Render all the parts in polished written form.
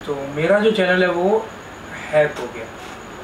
तो मेरा जो चैनल है वो हैक हो गया।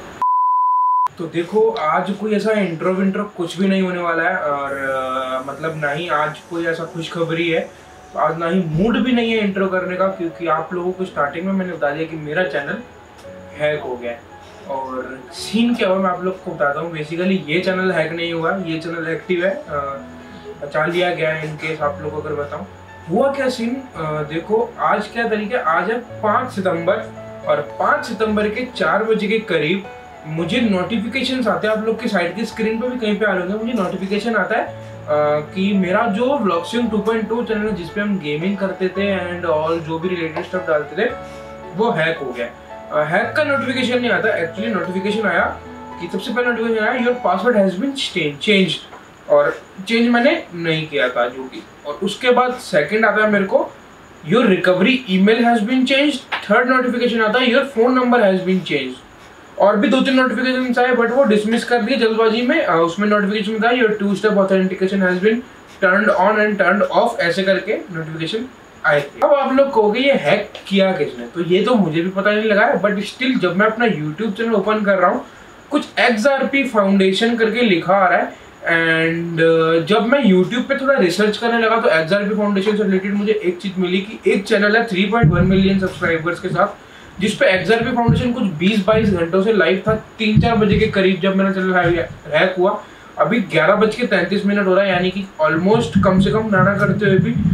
तो देखो, आज कोई ऐसा इंट्रो विंट्रो कुछ भी नहीं होने वाला है और मतलब ना ही आज कोई ऐसा खुशखबरी है। तो आज ना ही मूड भी नहीं है इंट्रो करने का, क्योंकि आप लोगों को स्टार्टिंग में मैंने बता दिया कि मेरा चैनल हैक हो गया है। और सीन क्या हुआ मैं आप लोग को बताता हूँ। बेसिकली ये चैनल हैक नहीं हुआ, ये चैनल एक्टिव है, बचा लिया गया है। इनकेस आप लोगों को अगर बताऊँ हुआ क्या सीन, देखो आज क्या तरीका, आज है 5 सितंबर और 5 सितंबर के 4 बजे के करीब मुझे नोटिफिकेशन आते हैं। आप लोग की साइड की स्क्रीन पे भी कहीं पे आ रहे होंगे, मुझे नोटिफिकेशन आता है कि मेरा जो व्लॉगसिंग 2.2 चैनल है जिसपे हम गेमिंग करते थे एंड ऑल जो भी रिलेटेड स्टफ डालते थे वो हैक हो गया। हैक का नोटिफिकेशन नहीं आता, एक्चुअली नोटिफिकेशन आया कि सबसे पहले नोटिफिकेशन आया your password has been changed, और चेंज मैंने नहीं किया था जो कि। और उसके बाद सेकंड आता है मेरे को your recovery email has been changed. Third notification आता है your phone number has been changed. और भी 2-3 नोटिफिकेशन आए बट वो डिसमिस कर दिए जल्दबाजी में। उसमें नोटिफिकेशन था your 2 step authentication has been turned on and turned off, ऐसे करके नोटिफिकेशन आए थे। अब आप लोग कहोगे ये हैक किया किसने, तो ये तो मुझे भी पता नहीं लगा है, बट स्टिल जब मैं अपना यूट्यूब चैनल ओपन कर रहा हूँ कुछ XRP फाउंडेशन करके लिखा आ रहा है। एंड जब मैं YouTube पे थोड़ा रिसर्च करने लगा तो XRP फाउंडेशन से रिलेटेड मुझे एक चीज मिली कि एक चैनल है 3.1 मिलियन सब्सक्राइबर्स के साथ, जिसपे XRP फाउंडेशन कुछ 20-22 घंटों से लाइव था। 3-4 बजे के करीब जब मेरा चैनल हैक हुआ, अभी 11:33 हो रहा है, यानी कि ऑलमोस्ट कम से कम नाना करते हुए भी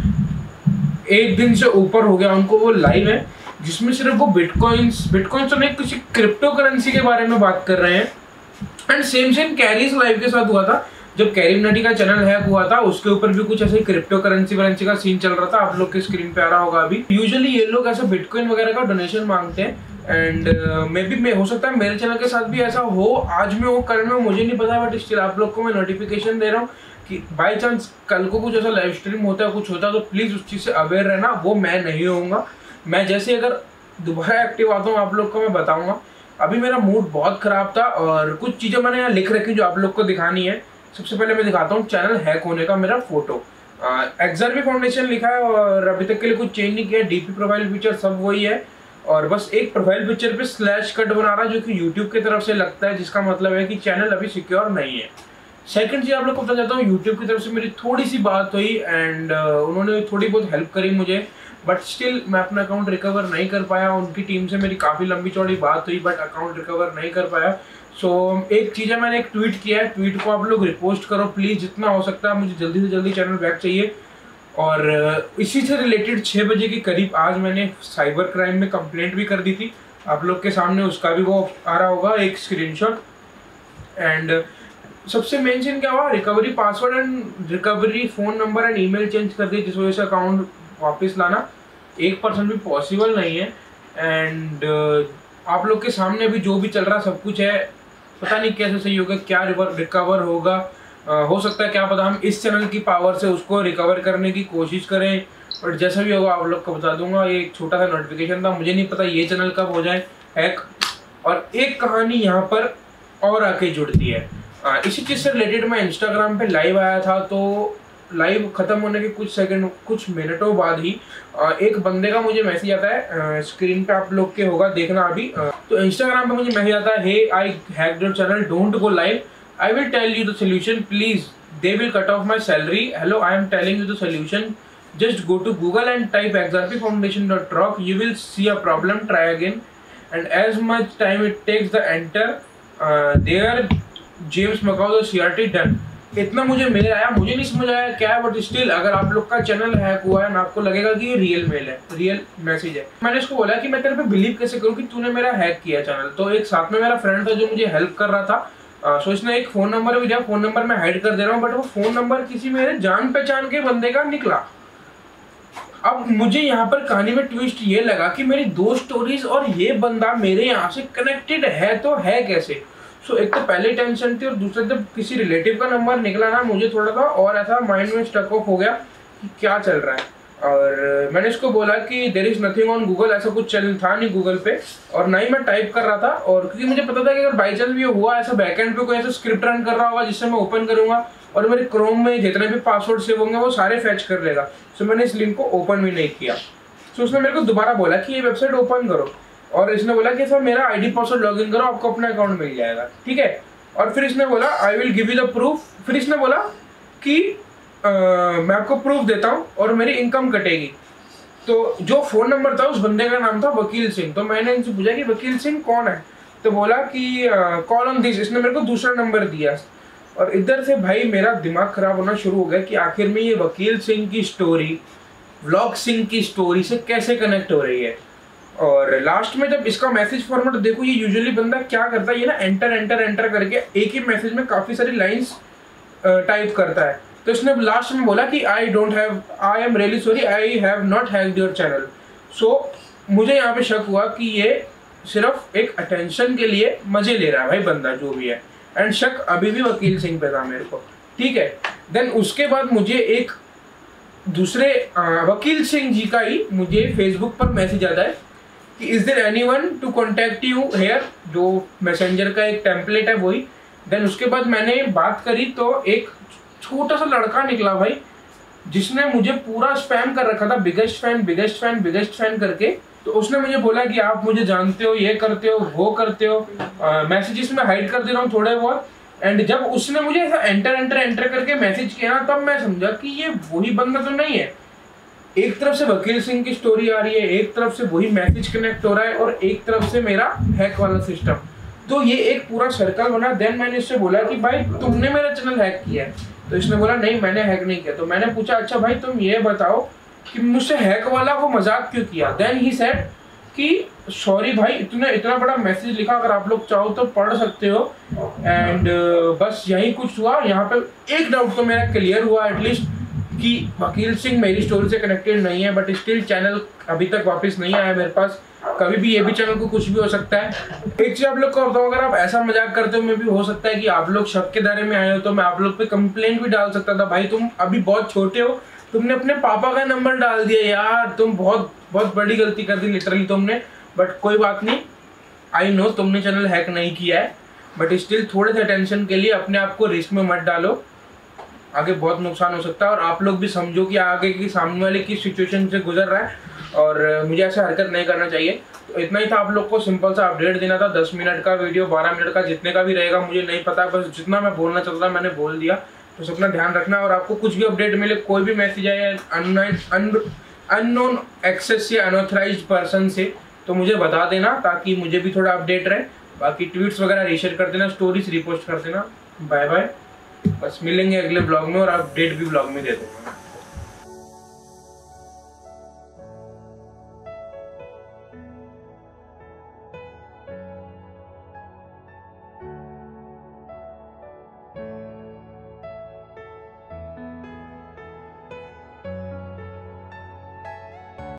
1 दिन से ऊपर हो गया उनको वो लाइव है, जिसमें सिर्फ वो बिटकॉइंस तो नहीं, किसी क्रिप्टो करेंसी के बारे में बात कर रहे हैं। एंड सेम कैरीज लाइव के साथ हुआ था, जब कैरी नटी का चैनल हैक हुआ था उसके ऊपर भी कुछ ऐसे क्रिप्टो करेंसी का सीन चल रहा था। आप लोग के स्क्रीन पे आ रहा होगा अभी। यूजुअली ये लोग ऐसा बिटकॉइन वगैरह का डोनेशन मांगते हैं एंड मे हो सकता है मेरे चैनल के साथ भी ऐसा हो। आज में वो कल में मुझे नहीं पता, बट स्टिल आप लोग को मैं नोटिफिकेशन दे रहा हूँ कि बाई चांस कल को कुछ ऐसा लाइव स्ट्रीम होता है, कुछ होता है, तो प्लीज उस चीज से अवेयर रहना। वो मैं नहीं होऊंगा, मैं जैसे अगर दोबारा एक्टिव आता हूँ आप लोग को मैं बताऊंगा। अभी मेरा मूड बहुत खराब था और कुछ चीजें मैंने यहाँ लिख रखी जो आप लोग को दिखानी है। सबसे पहले मैं दिखाता हूँ चैनल हैक होने का मेरा फोटो। XRP फाउंडेशन लिखा है और अभी तक के लिए कुछ चेंज नहीं किया। DP प्रोफाइल पिक्चर सब वही है और बस एक प्रोफाइल पिक्चर पे स्लैश कट बना रहा है जो कि यूट्यूब की तरफ से लगता है, जिसका मतलब है कि चैनल अभी सिक्योर नहीं है। सेकंड चीज आप लोग को बता जाता हूँ, यूट्यूब की तरफ से मेरी थोड़ी सी बात हुई एंड उन्होंने थोड़ी बहुत हेल्प करी मुझे, बट स्टिल मैं अपना अकाउंट रिकवर नहीं कर पाया। उनकी टीम से मेरी काफ़ी लंबी चौड़ी बात हुई बट अकाउंट रिकवर नहीं कर पाया। सो एक चीज़ है, मैंने एक ट्वीट किया है, ट्वीट को आप लोग रिपोस्ट करो प्लीज़ जितना हो सकता है। मुझे जल्दी से जल्दी चैनल बैक चाहिए। और इसी से रिलेटेड 6 बजे के करीब आज मैंने साइबर क्राइम में कंप्लेंट भी कर दी थी। आप लोग के सामने उसका भी वो आ रहा होगा एक स्क्रीनशॉट। एंड सबसे मेन चीज क्या हुआ, recovery password and recovery phone number and email change कर दी, जिस वजह से अकाउंट वापस लाना 1% भी पॉसिबल नहीं है। एंड आप लोग के सामने अभी जो भी चल रहा सब कुछ है, पता नहीं कैसे सही होगा, क्या रिकवर होगा। हो सकता है क्या पता हम इस चैनल की पावर से उसको रिकवर करने की कोशिश करें, बट जैसा भी होगा आप लोग को बता दूंगा। ये एक छोटा सा नोटिफिकेशन था, मुझे नहीं पता ये चैनल कब हो जाए हैक। और एक कहानी यहाँ पर और आके जुड़ती है। इसी चीज़ से रिलेटेड मैं इंस्टाग्राम पे लाइव आया था, तो लाइव खत्म होने के कुछ मिनटों बाद ही एक बंदे का मुझे मैसेज आता है, स्क्रीन पे आप लोग के होगा देखना अभी। तो इंस्टाग्राम पे मुझे मैसेज आता है, hey I hacked your channel, don't go live, I will tell you the solution, please they will cut off my salary, hello I am telling you the solution, just go to Google and type xrpfoundation.org, you will see a problem, try again and as much time it takes the enter there James Macau the CRT done. इतना मुझे mail आया, मुझे नहीं समझ आया क्या है, but still अगर आप लोग का चैनल हैक हुआ है ना, आपको लगेगा कि ये रियल मेल है, रियल मैसेज है। मैंने इसको बोला कि मैं तेरे पे बिलीव कैसे करूँ कि तूने मेरा हैक किया चैनल। तो एक साथ में मेरा फ्रेंड था जो मुझे हेल्प कर रहा था, सो इसने एक फ़ोन नंबर भी दिया। फ़ोन नंबर मैं हाइड कर दे रहा हूँ, बट वो फ़ोन नंबर किसी मेरे जान पहचान के बंदे का निकला। अब मुझे यहाँ पर कहानी में ट्विस्ट ये लगा कि मेरी 2 स्टोरीज और ये बंदा मेरे यहाँ से कनेक्टेड है, तो है कैसे। सो एक तो पहले टेंशन थी और दूसरा जब किसी रिलेटिव का नंबर निकला ना, मुझे थोड़ा सा और ऐसा माइंड में स्टक ऑफ हो गया कि क्या चल रहा है। और मैंने इसको बोला कि there is nothing on Google, ऐसा कुछ चैनल था नहीं गूगल पे, और ना ही मैं टाइप कर रहा था। और क्योंकि मुझे पता था कि अगर बाई चांस भी हुआ ऐसा बैकएंड पे कोई ऐसा स्क्रिप्ट रन कर रहा होगा जिससे मैं ओपन करूंगा और मेरे क्रोम में जितने भी पासवर्ड सेव होंगे वो सारे फैच कर लेगा। सो मैंने इस लिंक को ओपन भी नहीं किया। तो उसने मेरे को दोबारा बोला कि ये वेबसाइट ओपन करो, और इसने बोला कि सर मेरा आईडी पासवर्ड लॉगिन करो, आपको अपना अकाउंट मिल जाएगा, ठीक है। और फिर इसने बोला I will give you the proof. फिर इसने बोला कि मैं आपको प्रूफ देता हूँ और मेरी इनकम कटेगी। तो जो फ़ोन नंबर था उस बंदे का नाम था वकील सिंह। तो मैंने इनसे पूछा कि वकील सिंह कौन है, तो बोला कि कॉल ऑन दिस। इसने मेरे को दूसरा नंबर दिया, और इधर से भाई मेरा दिमाग खराब होना शुरू हो गया कि आखिर में ये वकील सिंह की स्टोरी व्लॉग सिंह की स्टोरी से कैसे कनेक्ट हो रही है। और लास्ट में जब इसका मैसेज फॉर्मेट देखो, ये यूजुअली बंदा क्या करता है, ये ना एंटर एंटर एंटर करके एक ही मैसेज में काफ़ी सारी लाइंस टाइप करता है। तो इसने लास्ट में बोला कि I am really sorry, I have not hacked your channel. So मुझे यहाँ पे शक हुआ कि ये सिर्फ एक अटेंशन के लिए मजे ले रहा है भाई बंदा जो भी है, एंड शक अभी भी वकील सिंह पे था मेरे को, ठीक है। देन उसके बाद मुझे एक दूसरे वकील सिंह जी का ही मुझे फेसबुक पर मैसेज आता है कि is there anyone to contact you here, जो मैसेंजर का एक टेम्पलेट है वही। देन उसके बाद मैंने बात करी तो एक छोटा सा लड़का निकला भाई, जिसने मुझे पूरा स्पैम कर रखा था, biggest fan biggest fan biggest fan करके। तो उसने मुझे बोला कि आप मुझे जानते हो, ये करते हो वो करते हो, मैसेजेस में हाइड कर दे रहा हूँ थोड़े बहुत। एंड जब उसने मुझे ऐसा एंटर एंटर एंटर करके मैसेज किया ना, तब मैं समझा कि ये वही बंदा तो नहीं है। एक तरफ से वकील सिंह की स्टोरी आ रही है, एक तरफ से वही मैसेज कनेक्ट हो रहा है, और एक तरफ से मेरा हैक वाला सिस्टम। तो ये एक पूरा सर्कल बना। देन मैंने इससे बोला कि भाई तुमने मेरा चैनल हैक किया है। तो इसने बोला नहीं मैंने हैक नहीं किया। तो मैंने पूछा अच्छा भाई तुम ये बताओ कि मुझसे हैक वाला को मजाक क्यों किया। देन ही सेड कि सॉरी भाई, इतना बड़ा मैसेज लिखा, अगर आप लोग चाहो तो पढ़ सकते हो। एंड बस यही कुछ हुआ। यहाँ पे एक डाउट तो मेरा क्लियर हुआ एटलीस्ट कि वकील सिंह मेरी स्टोरी से कनेक्टेड नहीं है, बट स्टिल चैनल अभी तक वापस नहीं आया मेरे पास। कभी भी ये भी चैनल को कुछ भी हो सकता है। एक चीज आप लोग को बताऊं, अगर आप ऐसा मजाक करते हो, मैं भी हो सकता है कि आप लोग शक के दायरे में आए हो, तो मैं आप लोग पे कंप्लेंट भी डाल सकता था, भाई तुम अभी बहुत छोटे हो, तुमने अपने पापा का नंबर डाल दिया यार, तुम बहुत बहुत बड़ी गलती कर दी लिटरली तुमने। बट कोई बात नहीं, आई नो तुमने चैनल हैक नहीं किया है, बट स्टिल थोड़े से अटेंशन के लिए अपने आप को रिस्क में मत डालो, आगे बहुत नुकसान हो सकता है। और आप लोग भी समझो कि आगे की सामने वाले की सिचुएशन से गुजर रहा है, और मुझे ऐसा हरकत नहीं करना चाहिए। तो इतना ही था, आप लोग को सिंपल सा अपडेट देना था। 10 मिनट का वीडियो, 12 मिनट का, जितने का भी रहेगा मुझे नहीं पता, बस जितना मैं बोलना चाहता था मैंने बोल दिया। तो अपना ध्यान रखना, और आपको कुछ भी अपडेट मिले, कोई भी मैसेज आए अननोन एक्सेस या अनऑथराइज्ड पर्सन से, तो मुझे बता देना, ताकि मुझे भी थोड़ा अपडेट रहे। बाकी ट्वीट्स वगैरह रीशेयर कर देना, स्टोरीज रिपोस्ट कर देना। बाय बाय, बस मिलेंगे अगले ब्लॉग में, और अपडेट भी ब्लॉग में दे दूँगा।